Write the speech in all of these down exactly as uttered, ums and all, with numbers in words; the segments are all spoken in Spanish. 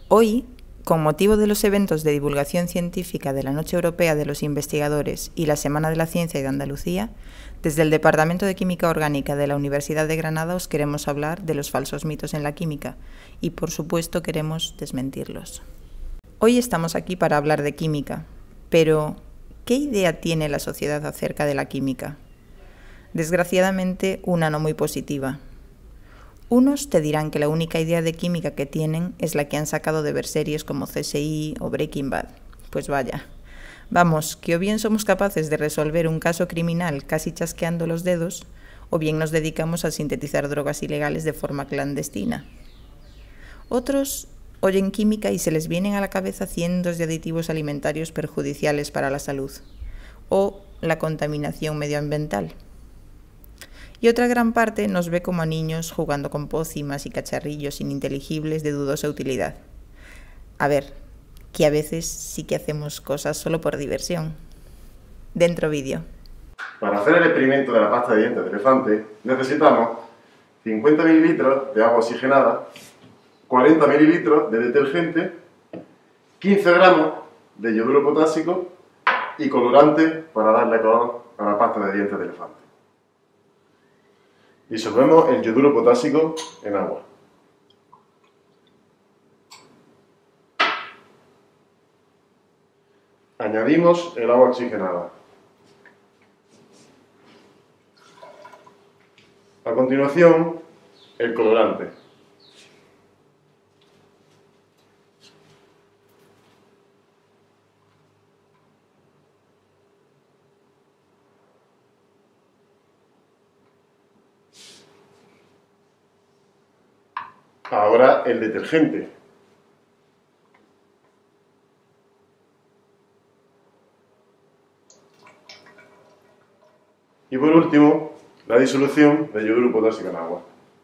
Hoy, con motivo de los eventos de divulgación científica de la Noche Europea de los Investigadores y la Semana de la Ciencia de Andalucía, desde el Departamento de Química Orgánica de la Universidad de Granada os queremos hablar de los falsos mitos en la química y, por supuesto, queremos desmentirlos. Hoy estamos aquí para hablar de química, pero ¿qué idea tiene la sociedad acerca de la química? Desgraciadamente, una no muy positiva. Unos te dirán que la única idea de química que tienen es la que han sacado de ver series como C S I o Breaking Bad. Pues vaya. Vamos, que o bien somos capaces de resolver un caso criminal casi chasqueando los dedos, o bien nos dedicamos a sintetizar drogas ilegales de forma clandestina. Otros oyen química y se les vienen a la cabeza cientos de aditivos alimentarios perjudiciales para la salud, o la contaminación medioambiental. Y otra gran parte nos ve como a niños jugando con pócimas y cacharrillos ininteligibles de dudosa utilidad. A ver, que a veces sí que hacemos cosas solo por diversión. Dentro vídeo. Para hacer el experimento de la pasta de dientes de elefante necesitamos cincuenta mililitros de agua oxigenada, cuarenta mililitros de detergente, quince gramos de yoduro potásico y colorante para darle color a la pasta de dientes de elefante. Disolvemos el yoduro potásico en agua. Añadimos el agua oxigenada. A continuación, el colorante. Ahora el detergente. Y por último, la disolución de yoduro potásico en agua.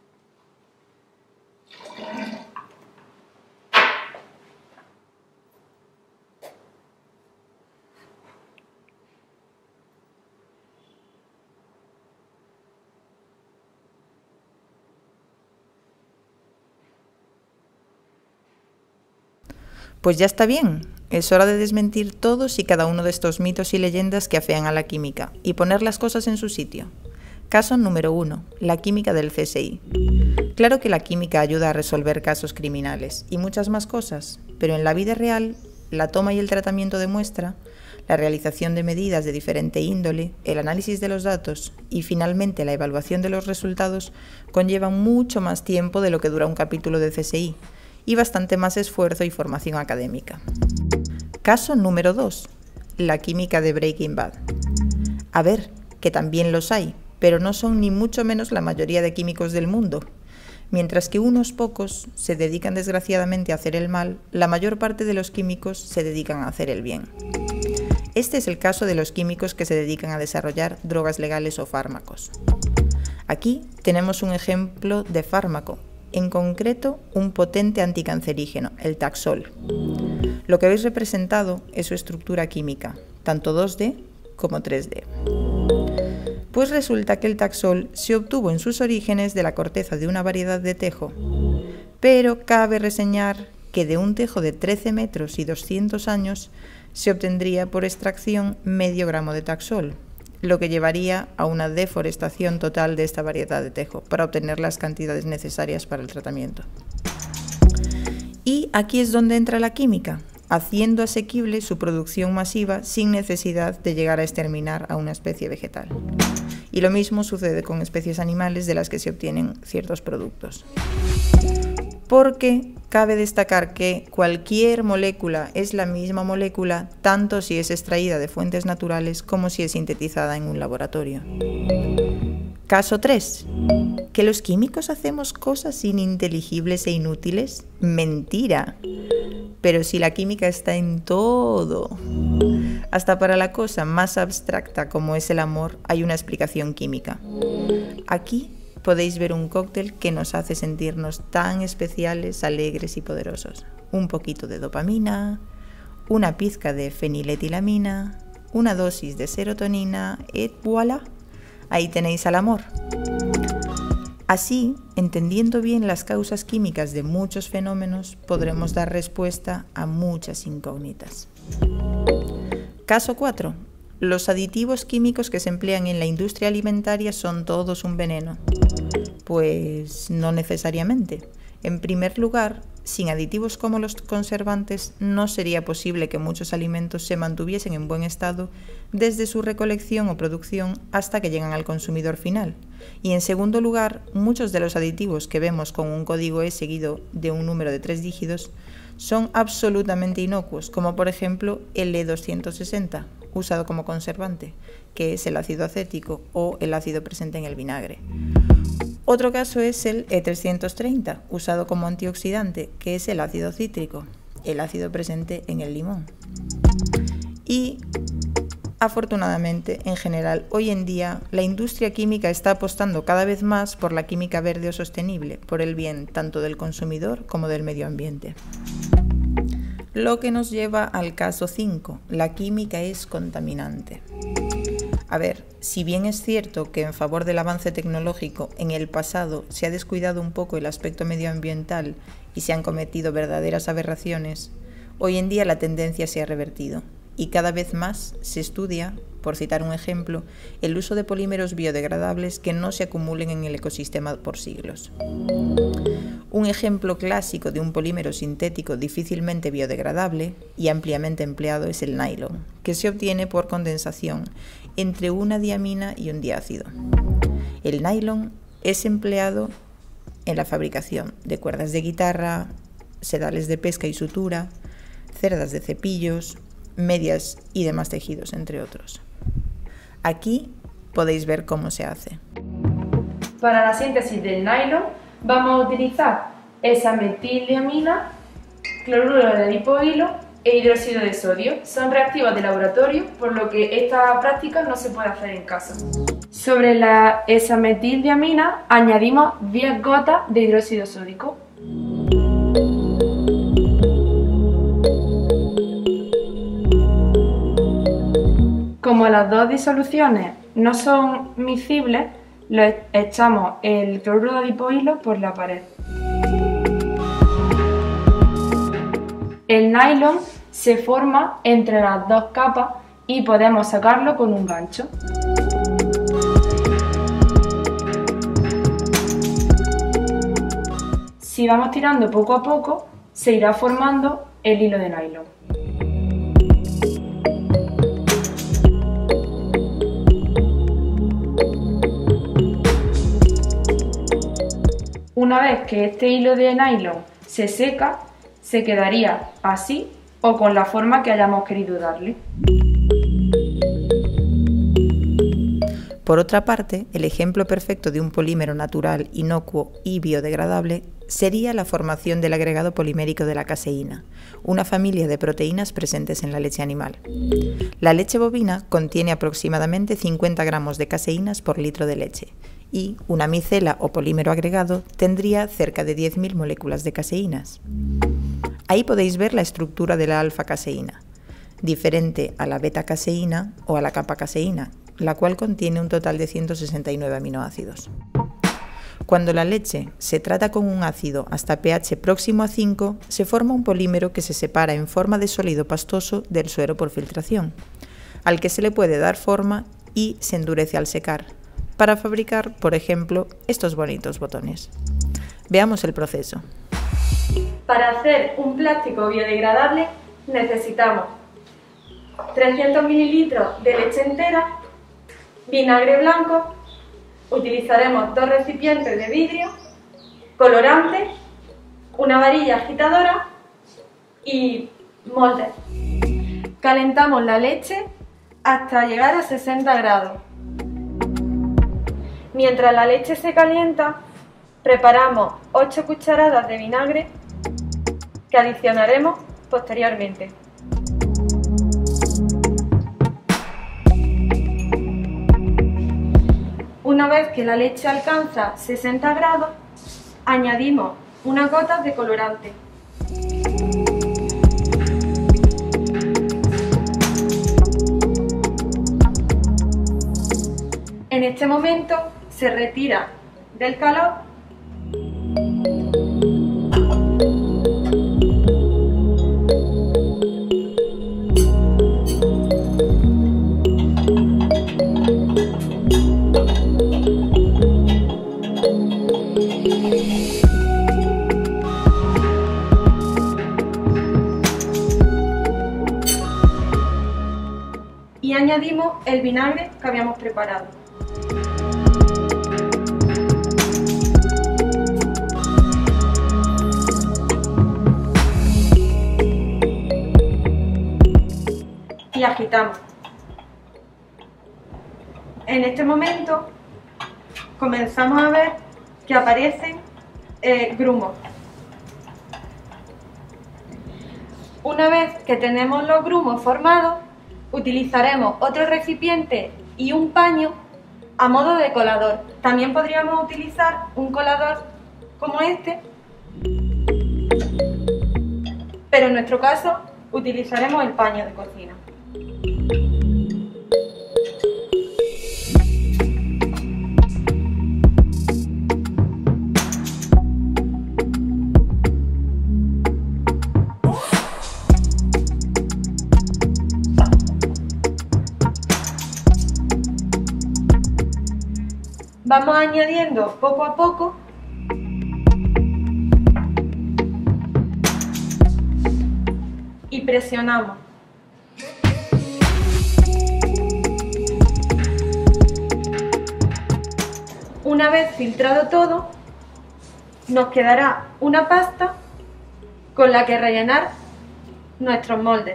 Pues ya está bien, es hora de desmentir todos y cada uno de estos mitos y leyendas que afean a la química y poner las cosas en su sitio. Caso número uno, la química del C S I. Claro que la química ayuda a resolver casos criminales y muchas más cosas, pero en la vida real, la toma y el tratamiento de muestra, la realización de medidas de diferente índole, el análisis de los datos y finalmente la evaluación de los resultados conllevan mucho más tiempo de lo que dura un capítulo de C S I, y bastante más esfuerzo y formación académica. Caso número dos. La química de Breaking Bad. A ver, que también los hay, pero no son ni mucho menos la mayoría de químicos del mundo. Mientras que unos pocos se dedican desgraciadamente a hacer el mal, la mayor parte de los químicos se dedican a hacer el bien. Este es el caso de los químicos que se dedican a desarrollar drogas legales o fármacos. Aquí tenemos un ejemplo de fármaco, en concreto un potente anticancerígeno, el Taxol. Lo que veis representado es su estructura química, tanto dos D como tres D. Pues resulta que el Taxol se obtuvo en sus orígenes de la corteza de una variedad de tejo, pero cabe reseñar que de un tejo de trece metros y doscientos años se obtendría por extracción medio gramo de Taxol, lo que llevaría a una deforestación total de esta variedad de tejo para obtener las cantidades necesarias para el tratamiento. Y aquí es donde entra la química, haciendo asequible su producción masiva sin necesidad de llegar a exterminar a una especie vegetal. Y lo mismo sucede con especies animales de las que se obtienen ciertos productos. Porque cabe destacar que cualquier molécula es la misma molécula tanto si es extraída de fuentes naturales como si es sintetizada en un laboratorio. Caso tres. ¿Que los químicos hacemos cosas ininteligibles e inútiles? Mentira. Pero si la química está en todo. Hasta para la cosa más abstracta como es el amor hay una explicación química. Aquí podéis ver un cóctel que nos hace sentirnos tan especiales, alegres y poderosos. Un poquito de dopamina, una pizca de feniletilamina, una dosis de serotonina, et voilà, ahí tenéis al amor. Así, entendiendo bien las causas químicas de muchos fenómenos, podremos dar respuesta a muchas incógnitas. Caso cuatro. ¿Los aditivos químicos que se emplean en la industria alimentaria son todos un veneno? Pues no necesariamente. En primer lugar, sin aditivos como los conservantes, no sería posible que muchos alimentos se mantuviesen en buen estado desde su recolección o producción hasta que llegan al consumidor final. Y en segundo lugar, muchos de los aditivos que vemos con un código E seguido de un número de tres dígitos son absolutamente inocuos, como por ejemplo el E doscientos sesenta, usado como conservante, que es el ácido acético o el ácido presente en el vinagre. Otro caso es el E trescientos treinta, usado como antioxidante, que es el ácido cítrico, el ácido presente en el limón. Y, afortunadamente, en general, hoy en día, la industria química está apostando cada vez más por la química verde o sostenible, por el bien tanto del consumidor como del medio ambiente. Lo que nos lleva al caso cinco, la química es contaminante. A ver, si bien es cierto que en favor del avance tecnológico en el pasado se ha descuidado un poco el aspecto medioambiental y se han cometido verdaderas aberraciones, hoy en día la tendencia se ha revertido y cada vez más se estudia, por citar un ejemplo, el uso de polímeros biodegradables que no se acumulen en el ecosistema por siglos. Un ejemplo clásico de un polímero sintético difícilmente biodegradable y ampliamente empleado es el nylon, que se obtiene por condensación entre una diamina y un diácido. El nylon es empleado en la fabricación de cuerdas de guitarra, sedales de pesca y sutura, cerdas de cepillos, medias y demás tejidos, entre otros. Aquí podéis ver cómo se hace. Para la síntesis del nylon vamos a utilizar esa metildiamina, cloruro de adipohilo e hidróxido de sodio. Son reactivos de laboratorio, por lo que esta práctica no se puede hacer en casa. Sobre la esametildiamina añadimos diez gotas de hidróxido sódico. Como las dos disoluciones no son miscibles, lo echamos el cloruro de adipohilo por la pared. El nylon se forma entre las dos capas y podemos sacarlo con un gancho. Si vamos tirando poco a poco, se irá formando el hilo de nylon. Una vez que este hilo de nylon se seca, se quedaría así o con la forma que hayamos querido darle. Por otra parte, el ejemplo perfecto de un polímero natural, inocuo y biodegradable sería la formación del agregado polimérico de la caseína, una familia de proteínas presentes en la leche animal. La leche bovina contiene aproximadamente cincuenta gramos de caseínas por litro de leche y una micela o polímero agregado tendría cerca de diez mil moléculas de caseínas. Ahí podéis ver la estructura de la alfa-caseína, diferente a la beta-caseína o a la kappa-caseína, la cual contiene un total de ciento sesenta y nueve aminoácidos. Cuando la leche se trata con un ácido hasta pH próximo a cinco, se forma un polímero que se separa en forma de sólido pastoso del suero por filtración, al que se le puede dar forma y se endurece al secar, para fabricar, por ejemplo, estos bonitos botones. Veamos el proceso. Para hacer un plástico biodegradable necesitamos trescientos mililitros de leche entera, vinagre blanco, utilizaremos dos recipientes de vidrio, colorante, una varilla agitadora y moldes. Calentamos la leche hasta llegar a sesenta grados. Mientras la leche se calienta, preparamos ocho cucharadas de vinagre que adicionaremos posteriormente. Una vez que la leche alcanza sesenta grados, añadimos unas gotas de colorante. En este momento se retira del calor. Y añadimos el vinagre que habíamos preparado. Y agitamos. En este momento comenzamos a ver que aparecen eh, grumos. Una vez que tenemos los grumos formados, utilizaremos otro recipiente y un paño a modo de colador. También podríamos utilizar un colador como este, pero en nuestro caso utilizaremos el paño de cocina. Vamos añadiendo poco a poco y presionamos. Una vez filtrado todo, nos quedará una pasta con la que rellenar nuestros moldes.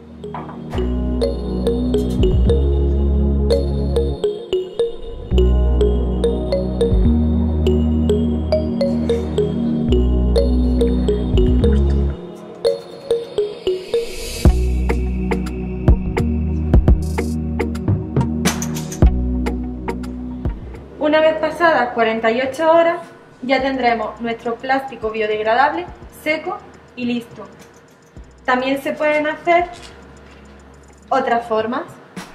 Una vez pasadas cuarenta y ocho horas, ya tendremos nuestro plástico biodegradable seco y listo. También se pueden hacer otras formas.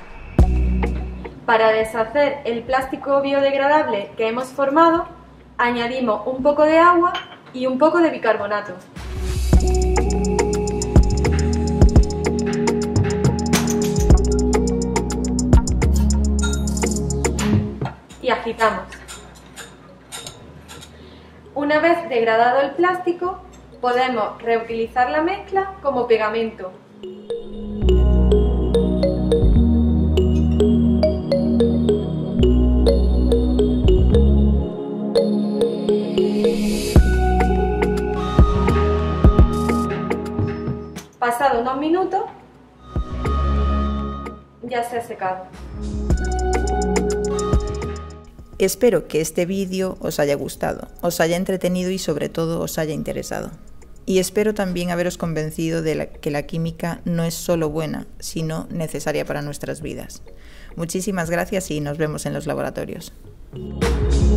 Para deshacer el plástico biodegradable que hemos formado, añadimos un poco de agua y un poco de bicarbonato. Y agitamos. Una vez degradado el plástico, podemos reutilizar la mezcla como pegamento. Pasado unos minutos, ya se ha secado. Espero que este vídeo os haya gustado, os haya entretenido y sobre todo os haya interesado. Y espero también haberos convencido de la, que la química no es solo buena, sino necesaria para nuestras vidas. Muchísimas gracias y nos vemos en los laboratorios.